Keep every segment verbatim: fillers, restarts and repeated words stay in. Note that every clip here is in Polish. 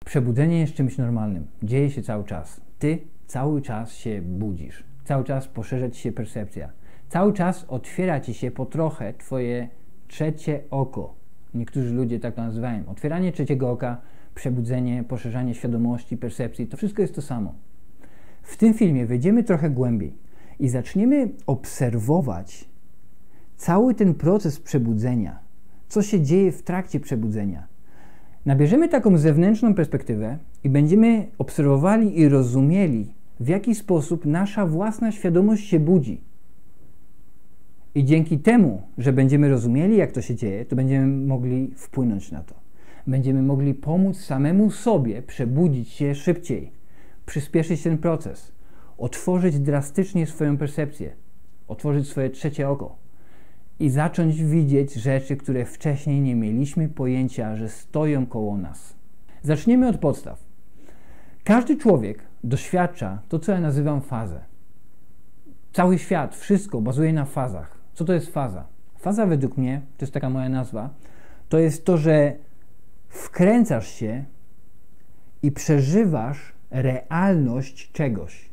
Przebudzenie jest czymś normalnym. Dzieje się cały czas. Ty cały czas się budzisz. Cały czas poszerza ci się percepcja. Cały czas otwiera ci się po trochę twoje trzecie oko. Niektórzy ludzie tak to nazywają. Otwieranie trzeciego oka, przebudzenie, poszerzanie świadomości, percepcji, to wszystko jest to samo. W tym filmie wejdziemy trochę głębiej i zaczniemy obserwować cały ten proces przebudzenia. Co się dzieje w trakcie przebudzenia. Nabierzemy taką zewnętrzną perspektywę i będziemy obserwowali i rozumieli, w jaki sposób nasza własna świadomość się budzi. I dzięki temu, że będziemy rozumieli, jak to się dzieje, to będziemy mogli wpłynąć na to. Będziemy mogli pomóc samemu sobie przebudzić się szybciej, przyspieszyć ten proces, otworzyć drastycznie swoją percepcję, otworzyć swoje trzecie oko i zacząć widzieć rzeczy, które wcześniej nie mieliśmy pojęcia, że stoją koło nas. Zaczniemy od podstaw. Każdy człowiek doświadcza to, co ja nazywam fazę. Cały świat, wszystko bazuje na fazach. Co to jest faza? Faza według mnie, to jest taka moja nazwa, to jest to, że wkręcasz się i przeżywasz realność czegoś.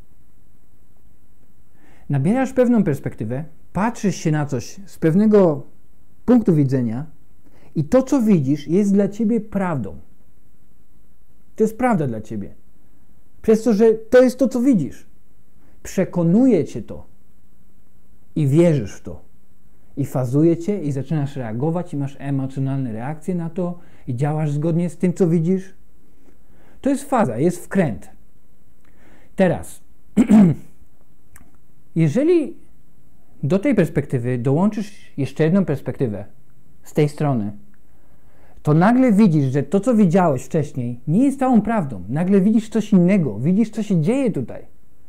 Nabierasz pewną perspektywę, patrzysz się na coś z pewnego punktu widzenia i to, co widzisz, jest dla ciebie prawdą. To jest prawda dla ciebie. Przez to, że to jest to, co widzisz. Przekonuje cię to i wierzysz w to. I fazuje cię i zaczynasz reagować i masz emocjonalne reakcje na to i działasz zgodnie z tym, co widzisz. To jest faza, jest wkręt. Teraz, jeżeli do tej perspektywy dołączysz jeszcze jedną perspektywę z tej strony, to nagle widzisz, że to, co widziałeś wcześniej, nie jest całą prawdą. Nagle widzisz coś innego, widzisz, co się dzieje tutaj.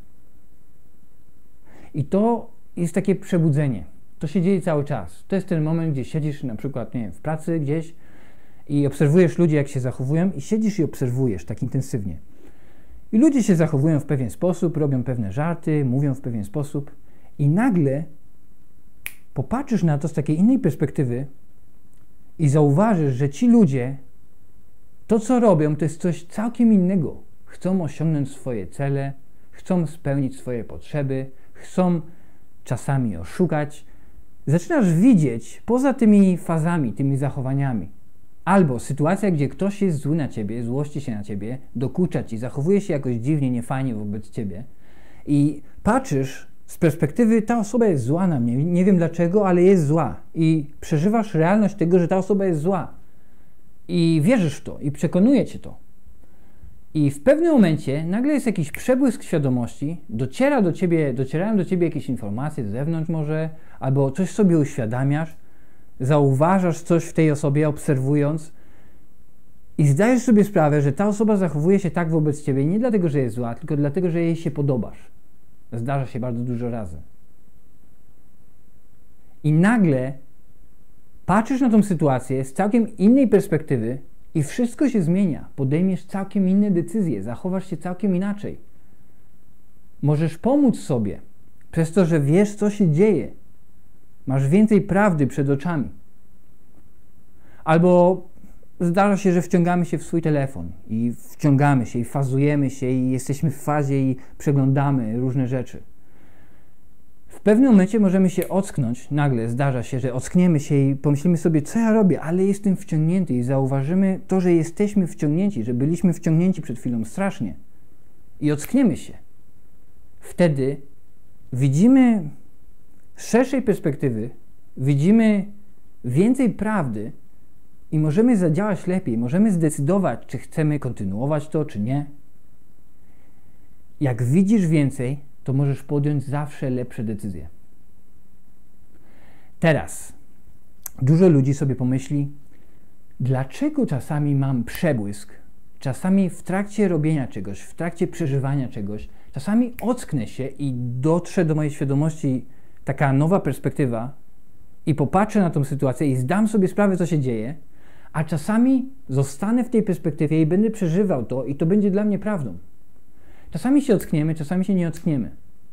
I to jest takie przebudzenie. To się dzieje cały czas. To jest ten moment, gdzie siedzisz na przykład, nie wiem, w pracy gdzieś i obserwujesz ludzi, jak się zachowują i siedzisz i obserwujesz tak intensywnie. I ludzie się zachowują w pewien sposób, robią pewne żarty, mówią w pewien sposób i nagle popatrzysz na to z takiej innej perspektywy i zauważysz, że ci ludzie, to co robią, to jest coś całkiem innego. Chcą osiągnąć swoje cele, chcą spełnić swoje potrzeby, chcą czasami oszukać. Zaczynasz widzieć poza tymi fazami, tymi zachowaniami. Albo sytuacja, gdzie ktoś jest zły na ciebie, złości się na ciebie, dokucza ci, zachowuje się jakoś dziwnie, niefajnie wobec ciebie i patrzysz z perspektywy, ta osoba jest zła na mnie, nie wiem dlaczego, ale jest zła i przeżywasz realność tego, że ta osoba jest zła i wierzysz w to i przekonuje cię to. I w pewnym momencie nagle jest jakiś przebłysk świadomości, dociera do ciebie, docierają do ciebie jakieś informacje z zewnątrz może, albo coś sobie uświadamiasz, zauważasz coś w tej osobie, obserwując i zdajesz sobie sprawę, że ta osoba zachowuje się tak wobec ciebie nie dlatego, że jest zła, tylko dlatego, że jej się podobasz. Zdarza się bardzo dużo razy. I nagle patrzysz na tą sytuację z całkiem innej perspektywy i wszystko się zmienia. Podejmiesz całkiem inne decyzje, zachowasz się całkiem inaczej. Możesz pomóc sobie przez to, że wiesz, co się dzieje. Masz więcej prawdy przed oczami. Albo zdarza się, że wciągamy się w swój telefon i wciągamy się i fazujemy się i jesteśmy w fazie i przeglądamy różne rzeczy. W pewnym momencie możemy się ocknąć, nagle zdarza się, że ockniemy się i pomyślimy sobie, co ja robię, ale jestem wciągnięty i zauważymy to, że jesteśmy wciągnięci, że byliśmy wciągnięci przed chwilą strasznie i ockniemy się. Wtedy widzimy z szerszej perspektywy, widzimy więcej prawdy i możemy zadziałać lepiej, możemy zdecydować, czy chcemy kontynuować to, czy nie. Jak widzisz więcej, to możesz podjąć zawsze lepsze decyzje. Teraz dużo ludzi sobie pomyśli, dlaczego czasami mam przebłysk, czasami w trakcie robienia czegoś, w trakcie przeżywania czegoś, czasami ocknę się i dotrze do mojej świadomości taka nowa perspektywa i popatrzę na tą sytuację i zdam sobie sprawę, co się dzieje, a czasami zostanę w tej perspektywie i będę przeżywał to i to będzie dla mnie prawdą. Czasami się ockniemy, czasami się nie ockniemy.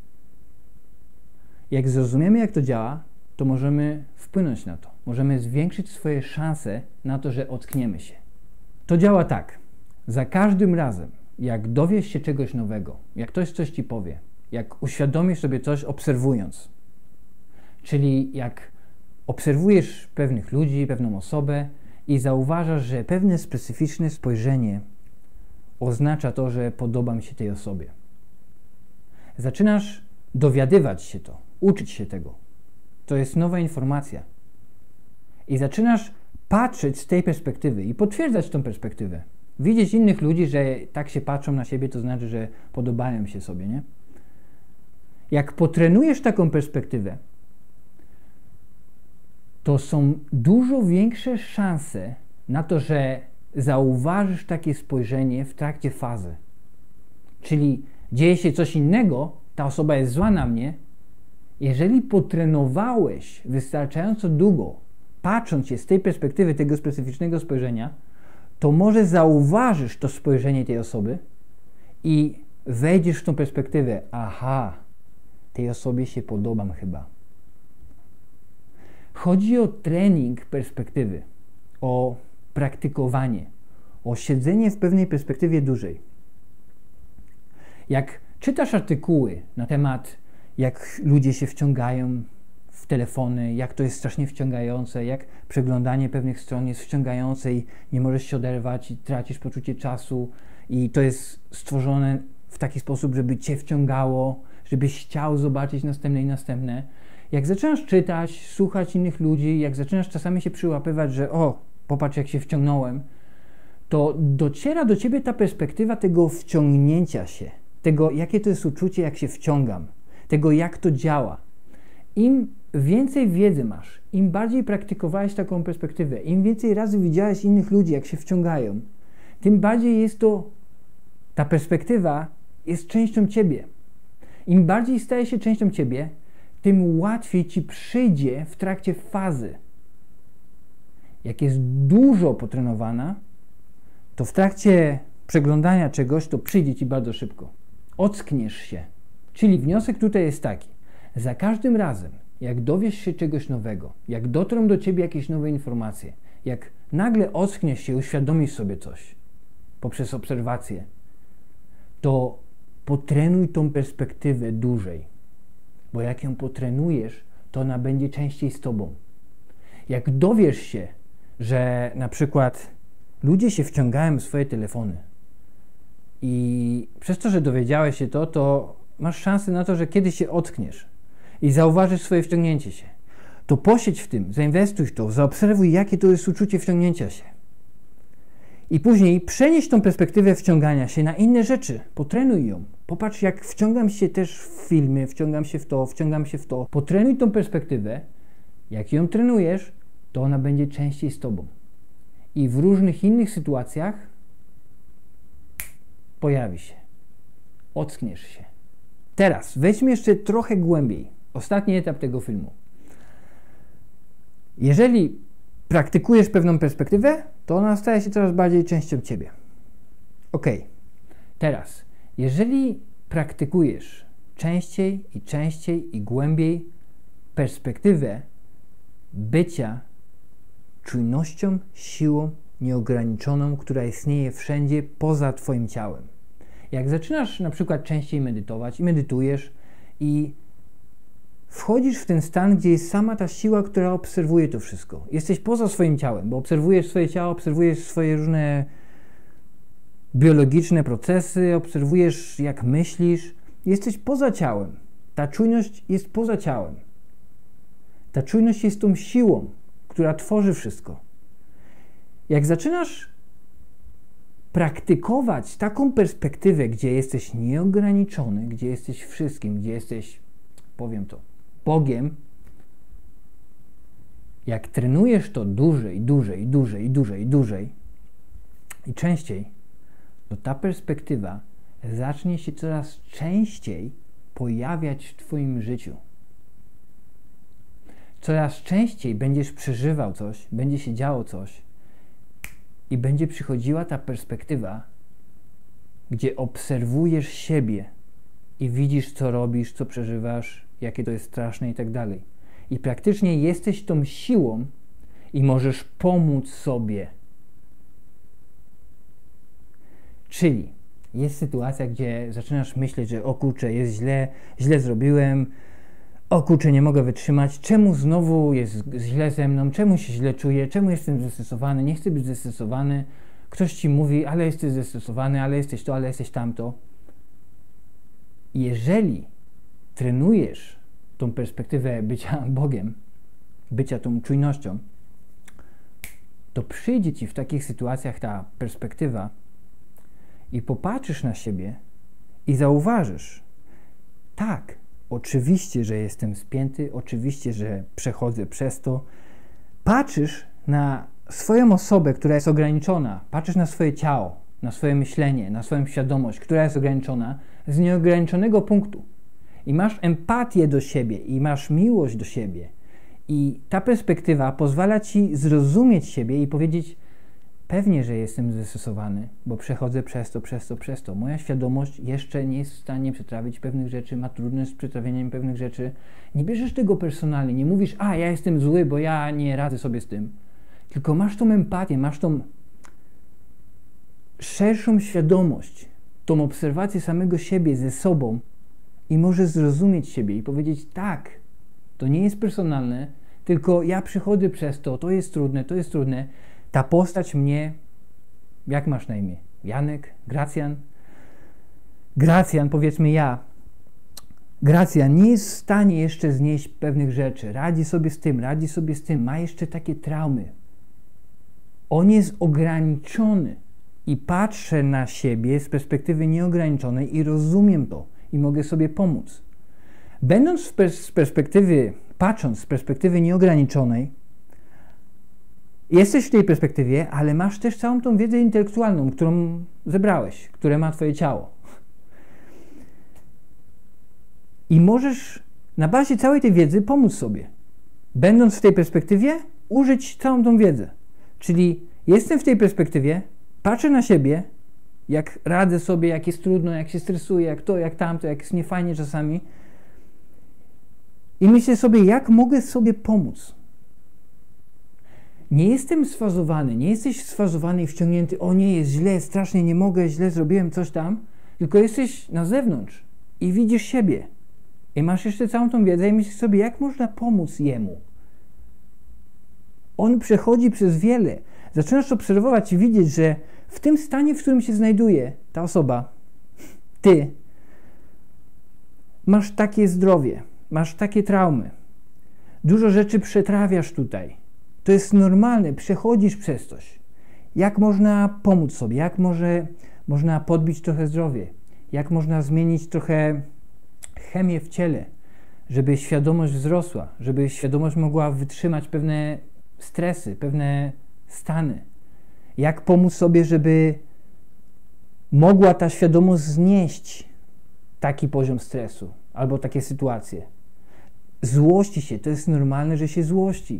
Jak zrozumiemy, jak to działa, to możemy wpłynąć na to. Możemy zwiększyć swoje szanse na to, że ockniemy się. To działa tak. Za każdym razem, jak dowiesz się czegoś nowego, jak ktoś coś ci powie, jak uświadomisz sobie coś obserwując, czyli jak obserwujesz pewnych ludzi, pewną osobę i zauważasz, że pewne specyficzne spojrzenie oznacza to, że podoba mi się tej osobie. Zaczynasz dowiadywać się to, uczyć się tego. To jest nowa informacja. I zaczynasz patrzeć z tej perspektywy i potwierdzać tą perspektywę. Widzieć innych ludzi, że tak się patrzą na siebie, to znaczy, że podobają się sobie, nie? Jak potrenujesz taką perspektywę, to są dużo większe szanse na to, że zauważysz takie spojrzenie w trakcie fazy. Czyli dzieje się coś innego, ta osoba jest zła na mnie. Jeżeli potrenowałeś wystarczająco długo, patrząc się z tej perspektywy tego specyficznego spojrzenia, to może zauważysz to spojrzenie tej osoby i wejdziesz w tą perspektywę. Aha, tej osobie się podobam chyba. Chodzi o trening perspektywy, o praktykowanie, o siedzenie w pewnej perspektywie dłużej. Jak czytasz artykuły na temat, jak ludzie się wciągają w telefony, jak to jest strasznie wciągające, jak przeglądanie pewnych stron jest wciągające i nie możesz się oderwać i tracisz poczucie czasu i to jest stworzone w taki sposób, żeby cię wciągało, żebyś chciał zobaczyć następne i następne. Jak zaczynasz czytać, słuchać innych ludzi, jak zaczynasz czasami się przyłapywać, że o, popatrz jak się wciągnąłem, to dociera do ciebie ta perspektywa tego wciągnięcia się, tego jakie to jest uczucie, jak się wciągam, tego jak to działa. Im więcej wiedzy masz, im bardziej praktykowałeś taką perspektywę, im więcej razy widziałeś innych ludzi, jak się wciągają, tym bardziej jest to, ta perspektywa jest częścią ciebie. Im bardziej staje się częścią ciebie, tym łatwiej ci przyjdzie w trakcie fazy. Jak jest dużo potrenowana, to w trakcie przeglądania czegoś to przyjdzie ci bardzo szybko. Ockniesz się. Czyli wniosek tutaj jest taki. Za każdym razem, jak dowiesz się czegoś nowego, jak dotrą do ciebie jakieś nowe informacje, jak nagle ockniesz się, uświadomisz sobie coś poprzez obserwację, to potrenuj tą perspektywę dłużej. Bo jak ją potrenujesz, to ona będzie częściej z tobą. Jak dowiesz się, że na przykład ludzie się wciągają w swoje telefony i przez to, że dowiedziałeś się to, to masz szansę na to, że kiedyś się ockniesz i zauważysz swoje wciągnięcie się. To posiedź w tym, zainwestuj w to, zaobserwuj, jakie to jest uczucie wciągnięcia się. I później przenieś tą perspektywę wciągania się na inne rzeczy. Potrenuj ją. Popatrz, jak wciągam się też w filmy, wciągam się w to, wciągam się w to. Potrenuj tą perspektywę. Jak ją trenujesz, to ona będzie częściej z tobą. I w różnych innych sytuacjach pojawi się. Ockniesz się. Teraz wejdźmy jeszcze trochę głębiej. Ostatni etap tego filmu. Jeżeli praktykujesz pewną perspektywę, to ona staje się coraz bardziej częścią ciebie. Ok. Teraz, jeżeli praktykujesz częściej i częściej i głębiej perspektywę bycia czujnością, siłą nieograniczoną, która istnieje wszędzie poza twoim ciałem. Jak zaczynasz na przykład częściej medytować i medytujesz i wchodzisz w ten stan, gdzie jest sama ta siła, która obserwuje to wszystko. Jesteś poza swoim ciałem, bo obserwujesz swoje ciało, obserwujesz swoje różne biologiczne procesy, obserwujesz jak myślisz. Jesteś poza ciałem. Ta czujność jest poza ciałem. Ta czujność jest tą siłą, która tworzy wszystko. Jak zaczynasz praktykować taką perspektywę, gdzie jesteś nieograniczony, gdzie jesteś wszystkim, gdzie jesteś, powiem to, Bogiem, jak trenujesz to dłużej, dłużej, dłużej, dłużej, dłużej i częściej, to ta perspektywa zacznie się coraz częściej pojawiać w twoim życiu. Coraz częściej będziesz przeżywał coś, będzie się działo coś i będzie przychodziła ta perspektywa, gdzie obserwujesz siebie i widzisz, co robisz, co przeżywasz, jakie to jest straszne i tak dalej. I praktycznie jesteś tą siłą i możesz pomóc sobie. Czyli jest sytuacja, gdzie zaczynasz myśleć, że o kurczę, jest źle, źle zrobiłem, o kurczę, nie mogę wytrzymać, czemu znowu jest źle ze mną, czemu się źle czuję, czemu jestem zestresowany, nie chcę być zestresowany. Ktoś ci mówi, ale jesteś zestresowany, ale jesteś to, ale jesteś tamto. Jeżeli trenujesz tą perspektywę bycia Bogiem, bycia tą czujnością, to przyjdzie ci w takich sytuacjach ta perspektywa i popatrzysz na siebie i zauważysz, tak, oczywiście, że jestem spięty, oczywiście, że przechodzę przez to. Patrzysz na swoją osobę, która jest ograniczona, patrzysz na swoje ciało, na swoje myślenie, na swoją świadomość, która jest ograniczona z nieograniczonego punktu. I masz empatię do siebie i masz miłość do siebie. I ta perspektywa pozwala ci zrozumieć siebie i powiedzieć, pewnie, że jestem zestresowany, bo przechodzę przez to, przez to, przez to. Moja świadomość jeszcze nie jest w stanie przetrawić pewnych rzeczy, ma trudność z przetrawieniem pewnych rzeczy. Nie bierzesz tego personalnie, nie mówisz, a ja jestem zły, bo ja nie radzę sobie z tym. Tylko masz tą empatię, masz tą szerszą świadomość, tą obserwację samego siebie ze sobą i możesz zrozumieć siebie i powiedzieć, tak, to nie jest personalne, tylko ja przychodzę przez to, to jest trudne, to jest trudne. Ta postać mnie, jak masz na imię? Janek? Gracjan? Gracjan, powiedzmy ja. Gracjan nie jest w stanie jeszcze znieść pewnych rzeczy. Radzi sobie z tym, radzi sobie z tym. Ma jeszcze takie traumy. On jest ograniczony. I patrzę na siebie z perspektywy nieograniczonej i rozumiem to. I mogę sobie pomóc. Będąc z pers- perspektywy, patrząc z perspektywy nieograniczonej, jesteś w tej perspektywie, ale masz też całą tą wiedzę intelektualną, którą zebrałeś, które ma twoje ciało. I możesz na bazie całej tej wiedzy pomóc sobie. Będąc w tej perspektywie, użyć całą tą wiedzę. Czyli jestem w tej perspektywie, patrzę na siebie, jak radzę sobie, jak jest trudno, jak się stresuję, jak to, jak tamto, jak jest niefajnie czasami. I myślę sobie, jak mogę sobie pomóc. Nie jestem sfazowany, nie jesteś sfazowany i wciągnięty, o nie, jest źle, strasznie nie mogę, źle zrobiłem coś tam, tylko jesteś na zewnątrz i widzisz siebie. I masz jeszcze całą tą wiedzę i myślisz sobie, jak można pomóc jemu. On przechodzi przez wiele. Zaczynasz obserwować i widzieć, że w tym stanie, w którym się znajduje ta osoba, ty, masz takie zdrowie, masz takie traumy. Dużo rzeczy przetrawiasz tutaj. To jest normalne, przechodzisz przez coś. Jak można pomóc sobie? Jak może, można podbić trochę zdrowie? Jak można zmienić trochę chemię w ciele, żeby świadomość wzrosła, żeby świadomość mogła wytrzymać pewne stresy, pewne stany? Jak pomóc sobie, żeby mogła ta świadomość znieść taki poziom stresu albo takie sytuacje? Złości się, to jest normalne, że się złości.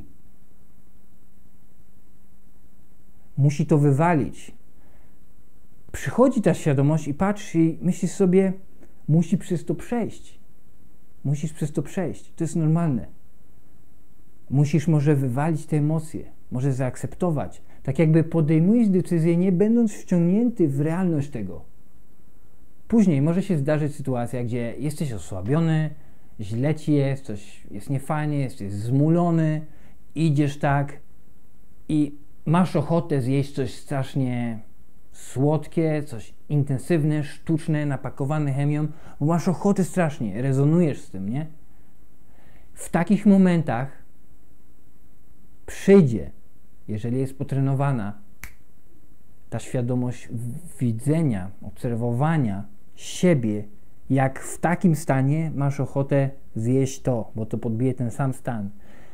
Musi to wywalić. Przychodzi ta świadomość i patrzysz i myślisz sobie, musi przez to przejść. Musisz przez to przejść. To jest normalne. Musisz może wywalić te emocje, może zaakceptować. Tak jakby podejmujesz decyzję, nie będąc wciągnięty w realność tego. Później może się zdarzyć sytuacja, gdzie jesteś osłabiony, źle ci jest, coś jest niefajnie, jesteś zmulony, idziesz tak i masz ochotę zjeść coś strasznie słodkie, coś intensywne, sztuczne, napakowane chemią, bo masz ochotę strasznie, rezonujesz z tym, nie? W takich momentach przyjdzie, jeżeli jest potrenowana, ta świadomość widzenia, obserwowania siebie, jak w takim stanie masz ochotę zjeść to, bo to podbije ten sam stan.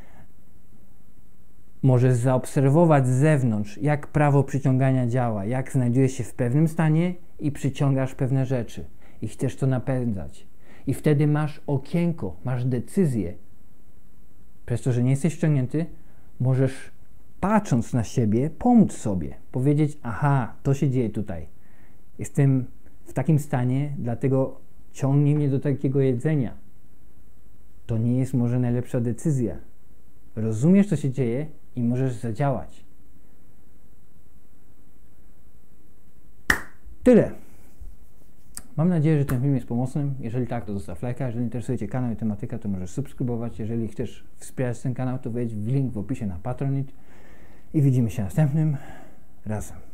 Możesz zaobserwować z zewnątrz, jak prawo przyciągania działa, jak znajdujesz się w pewnym stanie i przyciągasz pewne rzeczy i chcesz to napędzać. I wtedy masz okienko, masz decyzję. Przez to, że nie jesteś wciągnięty, możesz, patrząc na siebie, pomóc sobie. Powiedzieć, aha, to się dzieje tutaj. Jestem w takim stanie, dlatego ciągnie mnie do takiego jedzenia. To nie jest może najlepsza decyzja. Rozumiesz, co się dzieje i możesz zadziałać. Tyle. Mam nadzieję, że ten film jest pomocny. Jeżeli tak, to zostaw lajka. Jeżeli interesuje Cię kanał i tematyka, to możesz subskrybować. Jeżeli chcesz wspierać ten kanał, to wejdź w link w opisie na Patronite. I widzimy się następnym razem.